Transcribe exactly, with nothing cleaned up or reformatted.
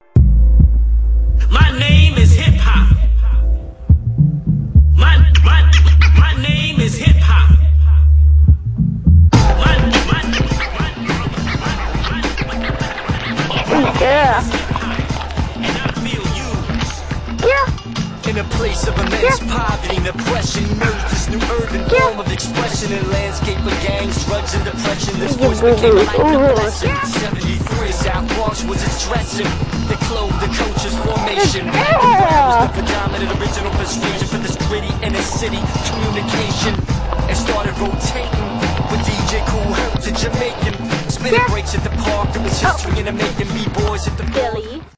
My name is hip hop. My my my name is hip hop. My my my Yeah. and I feel used. Yeah. In a place of immense poverty and oppression, emerged this new urban form of expression in a landscape of gangs, drugs, and depression. This voice became a life blessing. seventy-three, South Bronx was its dressing. They clothed the coach's formation. Black and brown was the predominant original persuasion for this gritty inner city communication. It started rotating with D J Cool Herc, the Jamaican. Spinning breaks at the park, there was history in the making. B-boys at the Billy.